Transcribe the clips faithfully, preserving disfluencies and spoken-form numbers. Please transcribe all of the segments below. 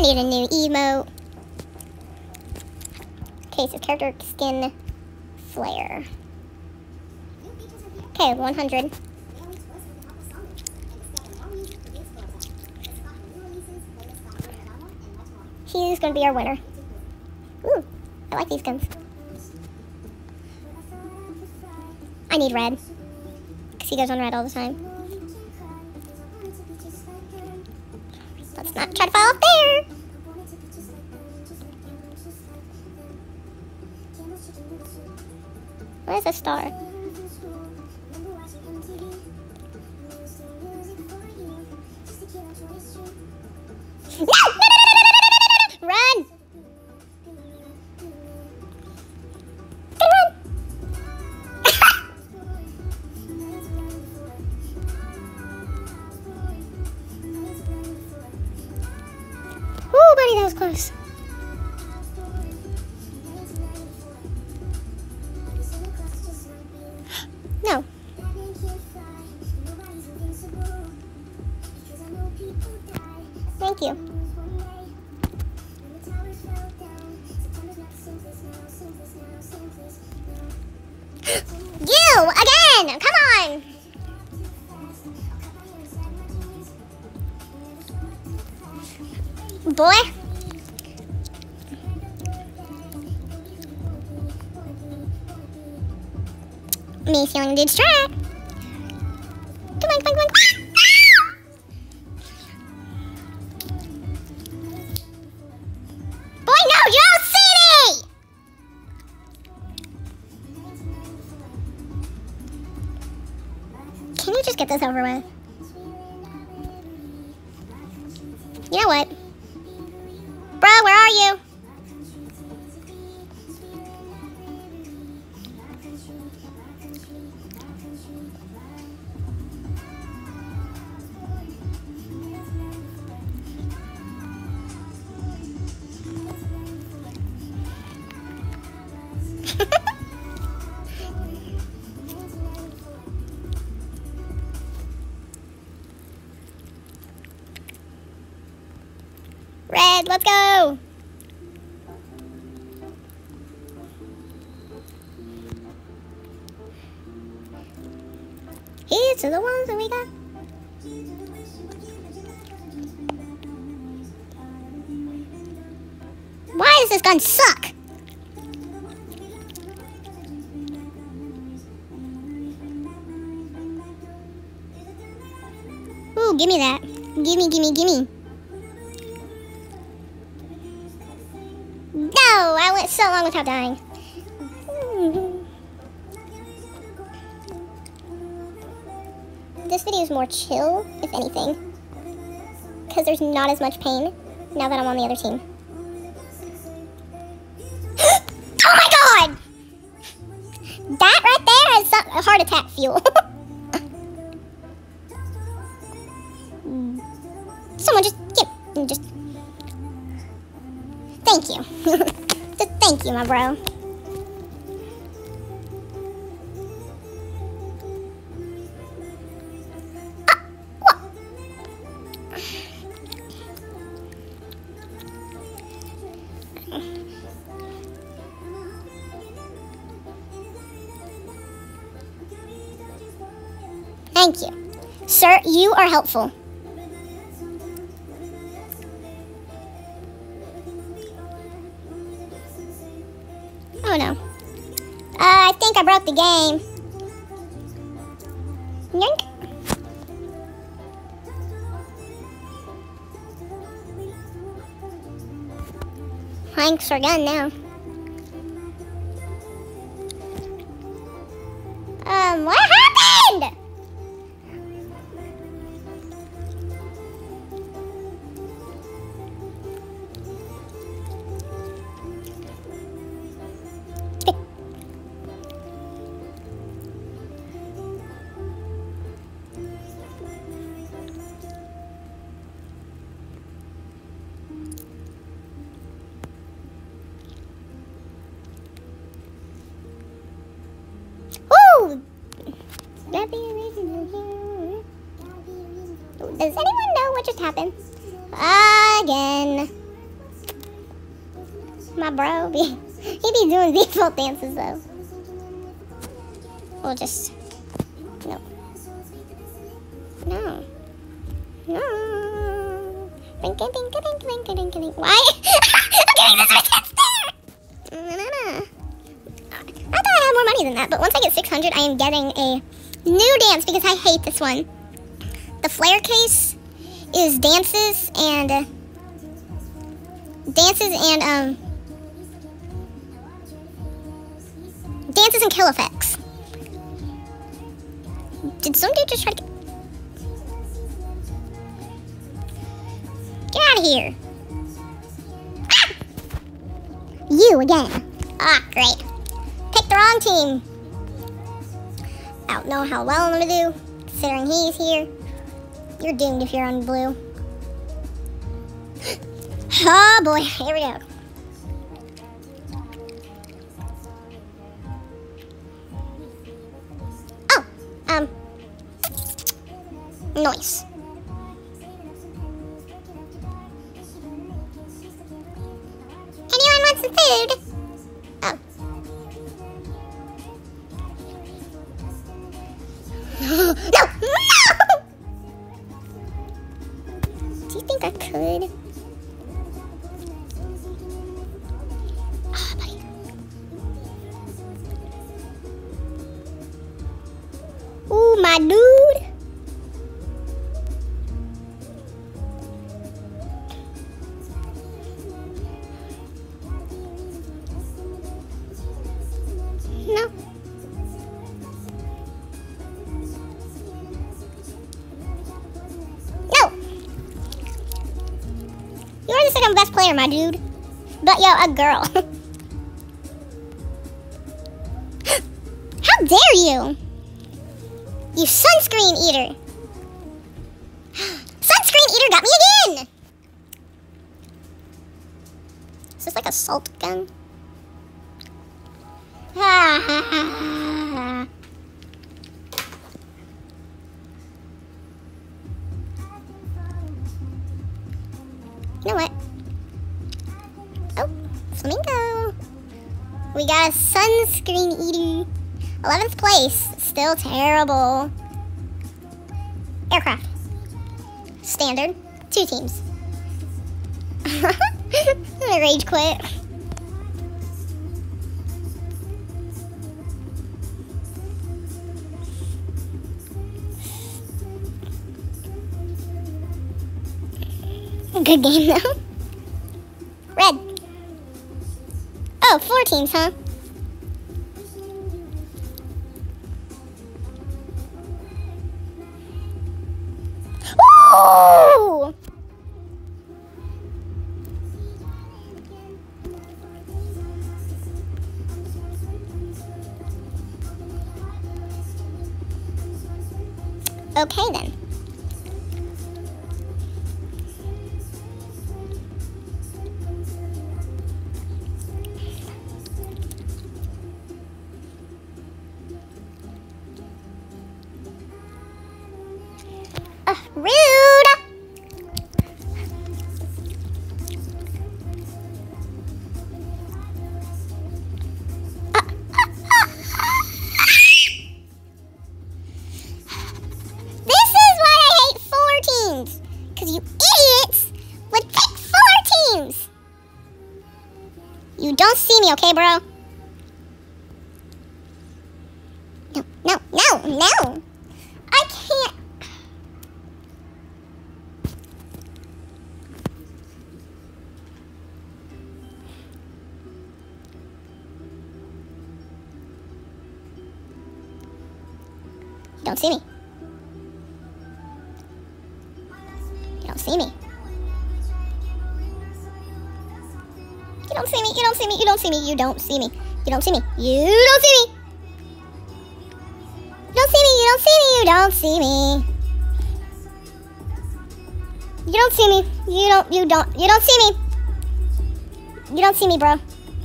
I need a new emote. Okay, so character skin flare. Okay, one hundred. She's gonna be our winner. Ooh, I like these guns. I need red, because he goes on red all the time. Let's not try to fall off there. Where's the star? No! No, no, no, no, no, no, no, no! Run! Run! Ooh, buddy, that was close. No. Thank you. You again! Come on! Boy. Me stealing dude's track. Come on, come on, come on. Boy, no, you don't see me! Can you just get this over with? You know what? Bro, where are you? Red, let's go! Here's to the ones that we got. Why does this gun suck? Ooh, gimme that. Gimme, gimme, gimme. No, I went so long without dying. This video is more chill, if anything, because there's not as much pain now that I'm on the other team. Oh my god! That right there is some, a heart attack fuel. Someone just get, just, thank you. Just thank you, my bro. Thank you. Sir, you are helpful. Oh no. Uh, I think I broke the game. Yoink. Thanks our gun now. Um, what happened? Does anyone know what just happened? Again. my bro. Be, he be doing default dances though. We'll just no, no, no. Why? I'm getting this resistance there. No, no, no. I thought I had more money than that, but once I get six hundred, I am getting a new dance because I hate this one. The flare case is dances and uh, dances and um dances and kill effects. Did some dude just try to get, get out of here? Ah! You again. Ah, great. Picked the wrong team. I don't know how well I'm gonna do, considering he's here. You're doomed if you're on blue. Oh boy, here we go. Oh, um, noise. Anyone want some food? Oh. No, no! Do you think I could? Oh, buddy. Ooh, my dude. No. You're the second best player, my dude. But yo, a girl. How dare you? You sunscreen eater. Sunscreen eater got me again. Is this like a salt gun? Ah. You know what? Oh, flamingo. We got a sunscreen eater. eleventh place. Still terrible. Aircraft. Standard. Two teams. I'm gonna rage quit. Good game though. Red. Oh, four teams, huh? Ooh! Okay then. Uh, rude! Uh, this is why I hate four teams. Because you idiots would pick four teams. You don't see me, okay, bro? No, no, no, no. I can't. You don't see me. You don't see me. You don't see me. You don't see me. You don't see me. You don't see me. You don't see me. You don't see me. You don't see me. You don't see me. You don't see me. You don't see me. You don't. You don't. You don't see me. You don't see me, bro.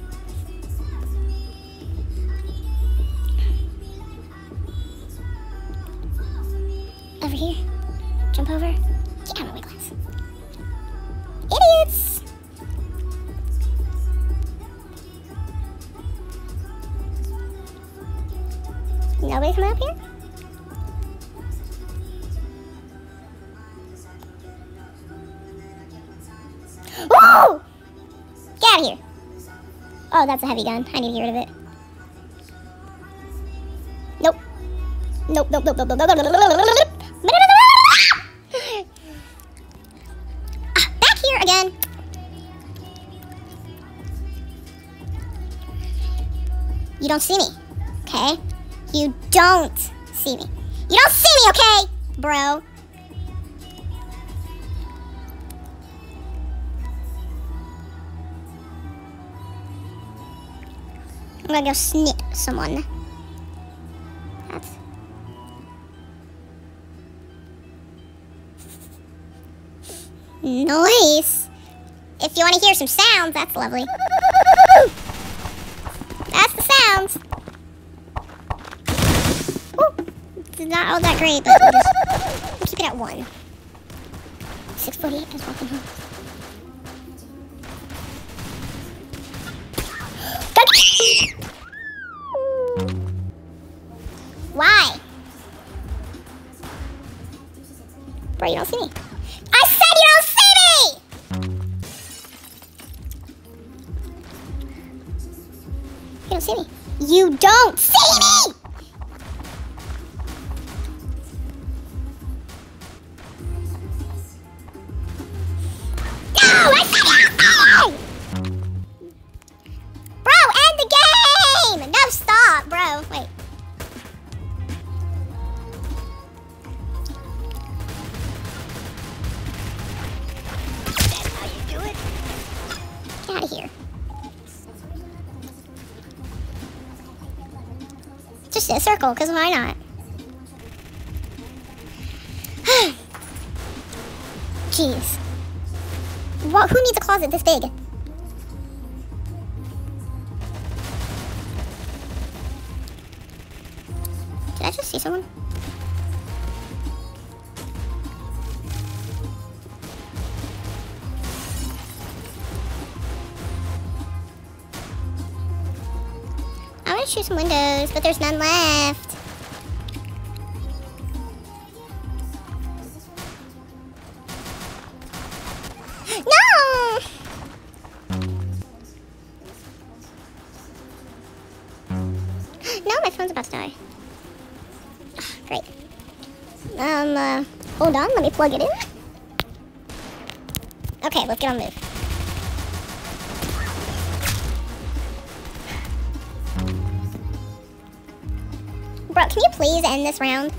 Over here. Jump over. Get out of my way, class. Idiots. Nobody coming up here? Whoa! Get out of here. Oh, that's a heavy gun. I need to get rid of it. Nope. Nope, nope, nope, nope, nope, nope, nope, nope, nope, nope. Ah, back here again. You don't see me, okay? You don't see me. You don't see me, okay, bro? I'm gonna go snip someone. That's... Nice. If you want to hear some sounds, that's lovely. That's the sounds. Woo. It's not all that great, but we'll just we'll keep it at one. six forty-eight is walking home. Why? Bro, you don't see me. I said you don't see me! You don't see me. You don't see me! No, I said you don't see me! Bro, end the game! No, stop, bro. Wait. That's how you do it. Get out of here. Just in a circle, because why not? Jeez. What, who needs a closet this big? Did I just see someone? I want to shoot some windows, but there's none left. No! No, my phone's about to die. Great. Um, uh, hold on, let me plug it in. Okay, let's get on the move. Bro, can you please end this round?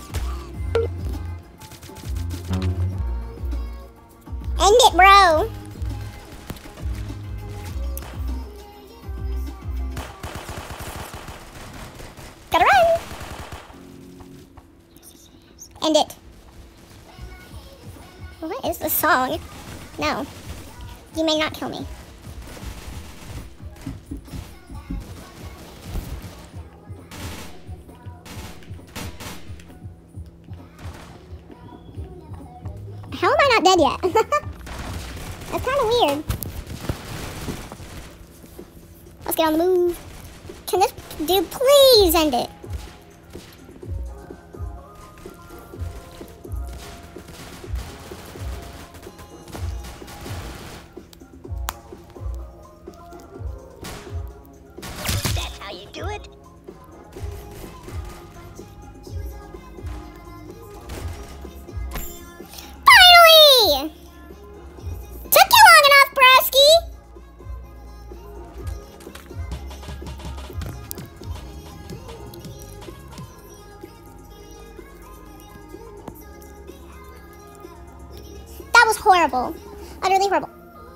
End it, bro! Gotta run! End it. What is the song? No. You may not kill me. How am I not dead yet? That's kind of weird. Let's get on the move. Can this dude please end it? That's how you do it. Finally! Took you long enough, broski! That was horrible. Utterly horrible.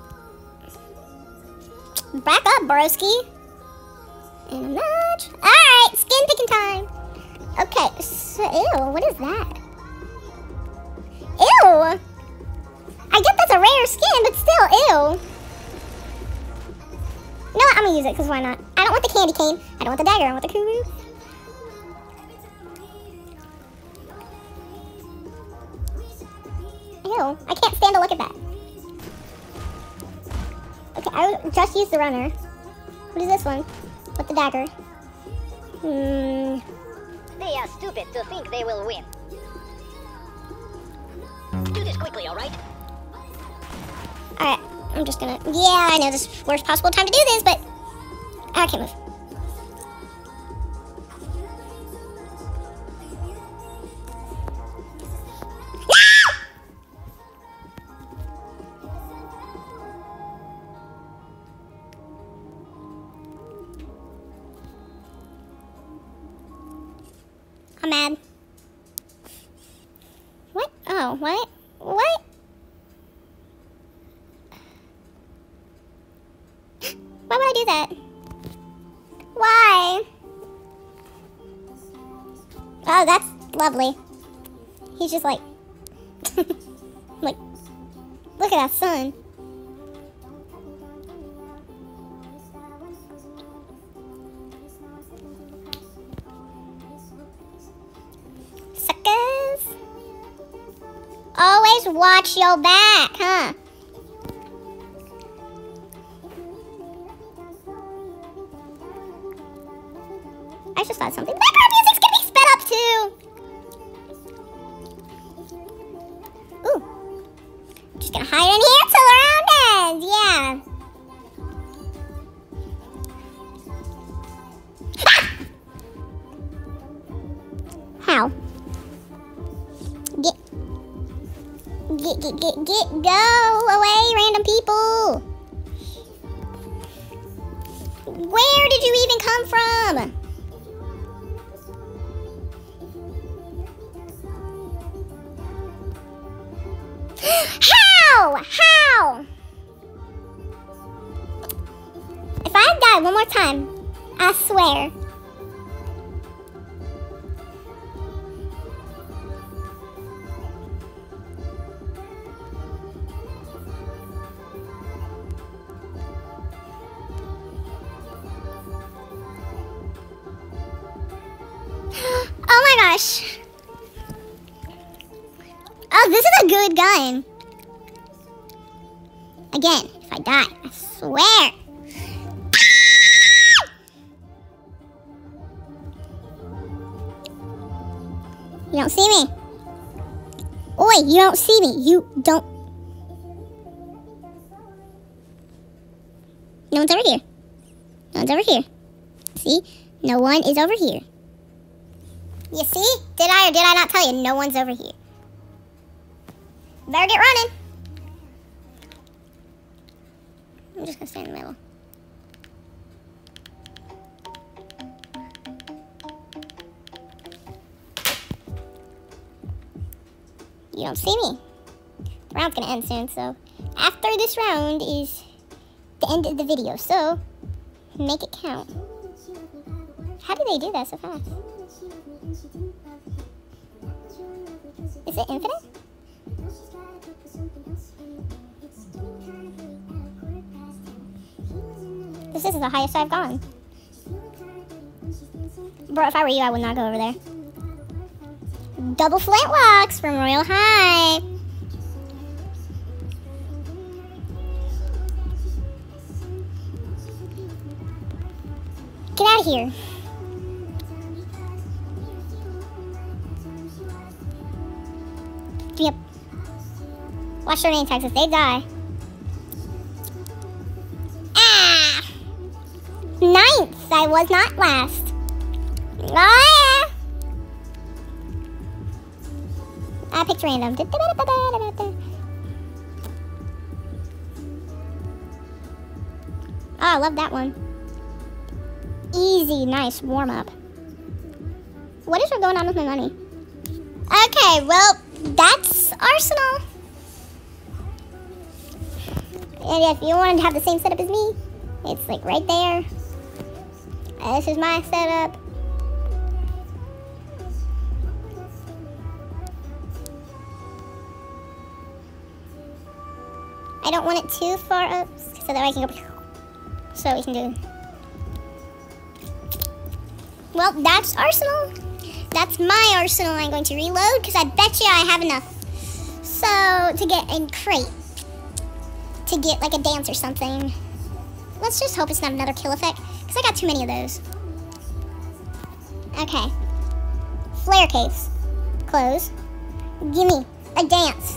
Back up, broski. In a match. Alright, skin picking time. Okay, so, ew, what is that? Ew! I get that's a rare skin, but still, ew. You know what? I'm gonna use it, because why not? I don't want the candy cane. I don't want the dagger. I want the Kuru. Ew. I can't stand to look at that. Okay, I just used the runner. What is this one? With the dagger. Hmm. They are stupid to think they will win. Do this quickly, alright? Alright, I'm just gonna... Yeah, I know this is the worst possible time to do this, but... I can't move. I'm mad. What? Oh, what? What? Why would I do that? Why? Oh, that's lovely. He's just like... like, look at that sun. Always watch your back, huh? I just thought something. The background music's gonna be sped up too. Ooh. Just gonna hide in here till the round ends. Yeah. How? Get. Get, get, get, get, go away, random people. Where did you even come from? How? How? If I die one more time, I swear. Oh my gosh. Oh, this is a good gun. Again, if I die, I swear. You don't see me. Oi, you don't see me. You don't. No one's over here. No one's over here. See? No one is over here. You see? Did I or did I not tell you? No one's over here. Better get running. I'm just gonna stand in the middle. You don't see me. The round's gonna end soon, so after this round is the end of the video, so make it count. How do they do that so fast? Is it infinite? This is the highest I've gone. Bro, if I were you, I would not go over there. Double flintlocks from Royale High. Get out of here. Yep. Watch their name tags if they die. Ah! Ninth. I was not last. Ah! I picked random. Oh, I love that one. Easy, nice warm up. What is going on with my money? Okay, well, that's Arsenal. And if you wanted to have the same setup as me, it's like right there. This is my setup. I don't want it too far up so that I can go. So we can do. Well, that's Arsenal. That's my Arsenal. I'm going to reload because I bet you I have enough. So to get a crate, to get like a dance or something. Let's just hope it's not another kill effect because I got too many of those. Okay. Flare caves. Close. Give me a dance.